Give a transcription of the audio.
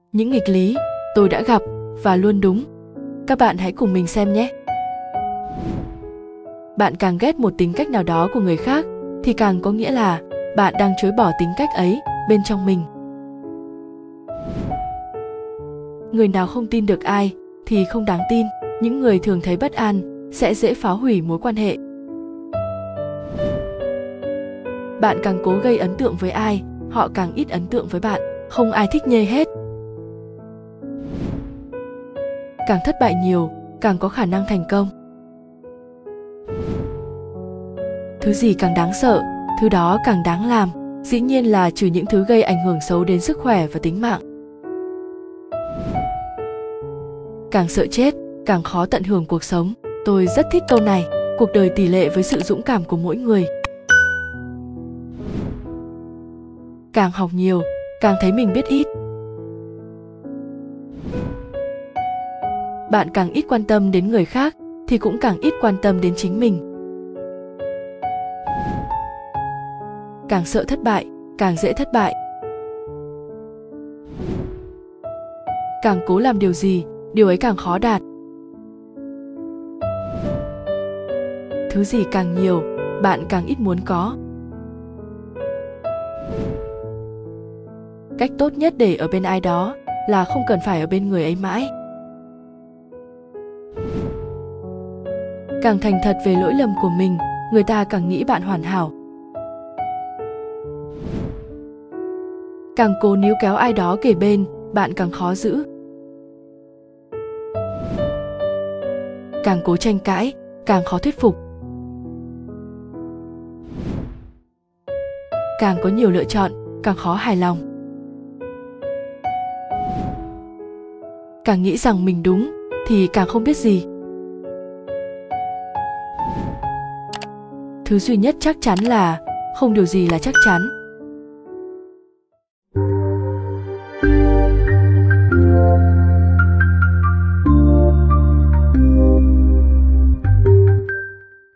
Những nghịch lý tôi đã gặp và luôn đúng. Các bạn hãy cùng mình xem nhé. Bạn càng ghét một tính cách nào đó của người khác thì càng có nghĩa là bạn đang chối bỏ tính cách ấy bên trong mình. Người nào không tin được ai thì không đáng tin. Những người thường thấy bất an sẽ dễ phá hủy mối quan hệ. Bạn càng cố gây ấn tượng với ai, họ càng ít ấn tượng với bạn. Không ai thích nhê hết. Càng thất bại nhiều, càng có khả năng thành công. Thứ gì càng đáng sợ, thứ đó càng đáng làm. Dĩ nhiên là trừ những thứ gây ảnh hưởng xấu đến sức khỏe và tính mạng. Càng sợ chết, càng khó tận hưởng cuộc sống. Tôi rất thích câu này. Cuộc đời tỷ lệ với sự dũng cảm của mỗi người. Càng học nhiều, càng thấy mình biết ít. Bạn càng ít quan tâm đến người khác thì cũng càng ít quan tâm đến chính mình. Càng sợ thất bại, càng dễ thất bại. Càng cố làm điều gì, điều ấy càng khó đạt. Thứ gì càng nhiều, bạn càng ít muốn có. Cách tốt nhất để ở bên ai đó là không cần phải ở bên người ấy mãi. Càng thành thật về lỗi lầm của mình, người ta càng nghĩ bạn hoàn hảo. Càng cố níu kéo ai đó kề bên, bạn càng khó giữ. Càng cố tranh cãi, càng khó thuyết phục. Càng có nhiều lựa chọn, càng khó hài lòng. Càng nghĩ rằng mình đúng, thì càng không biết gì. Thứ duy nhất chắc chắn là không điều gì là chắc chắn.